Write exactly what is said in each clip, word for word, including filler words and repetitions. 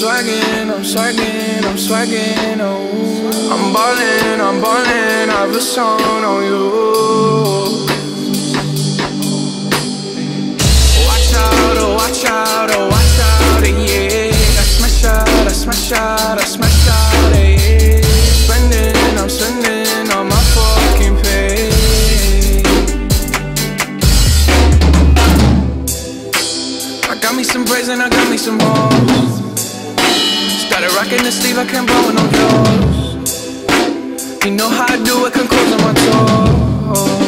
swaggin', I'm swaggin', I'm swaggin', oh. I'm ballin', I'm ballin', Iverson on you. Watch out, oh, watch out, oh, watch out, yeah. I smash out, I smash out, I smash out, yeah. Spendin', I'm spendin' on my fucking pay. I got me some braids and I got me some balls. Started rocking the sleeve, I can't blow with no jaws. You know how I do it, can close on my toes.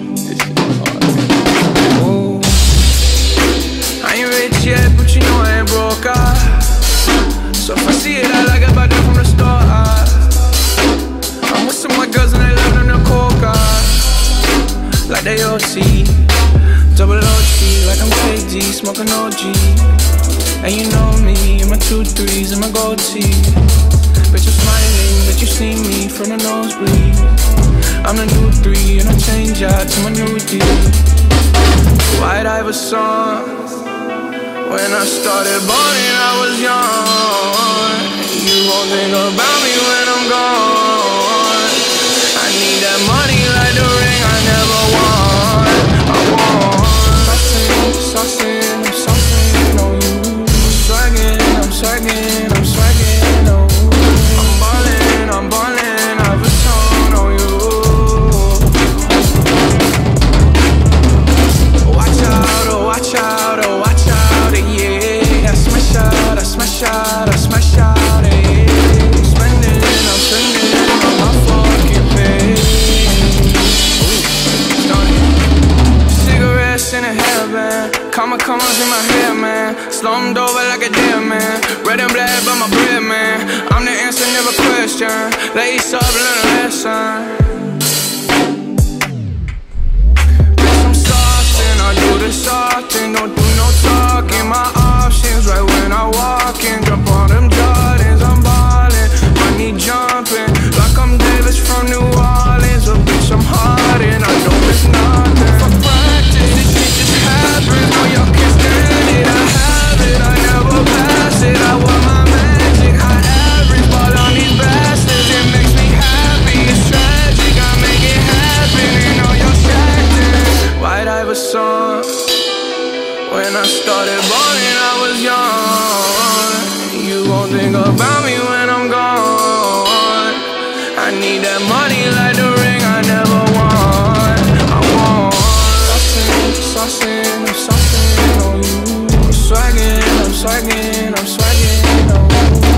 Ooh. I ain't rich yet, but you know I ain't broke, ah. So if I see it, I like it, buy that from the store, ah. I'm with some white girls and they love them to coca, like they O C, double O T, like I'm K D, smoking O G. And you know me, and my two threes and my gold teeth. Bitch, I'm smiling that you see me from the nosebleed. I'm the new three, and I change out to my new D. White Iverson. When I started balling, I was young. You won't think about me when I'm gone. I need that money like the ring I never won. I want saucing, saucing, saucing on you. I'm swaggin', I'm swaggin', oh. I'm ballin', I'm ballin', Iverson on you. Watch out, oh, watch out, oh, watch out, yeah. I smash out, I smash out, I smash out, yeah. I'm spendin', I'm spendin' on my fucking pay. Cigarettes in a hairband, comma commas in my hair, man. Slumped over like a dead man. Red and black, but my bread, man. I'm the answer, never question. Lace up, learn a lesson. Bitch, I'm saucing, I do this often. Don't do no talking, my options right when I walk in. Jump on them Jordans, I'm ballin'. Money jumping, like I'm Davis from New Orleans. But bitch, I'm hard and I know it's nothing. For practice, this shit just happens. No, y'all can't stand it, I have it. I never pass it, I want my magic. High average, ball on these bastards. It makes me happy, it's tragic. I make it happen, and all y'all shacking. White Iverson. When I started balling, I was young. You won't think about me when I'm gone. I need that money like the ring I never won. I want saucing, saucing, saucing on you. I'm swaggin', I'm swaggin', I'm swaggin', oh.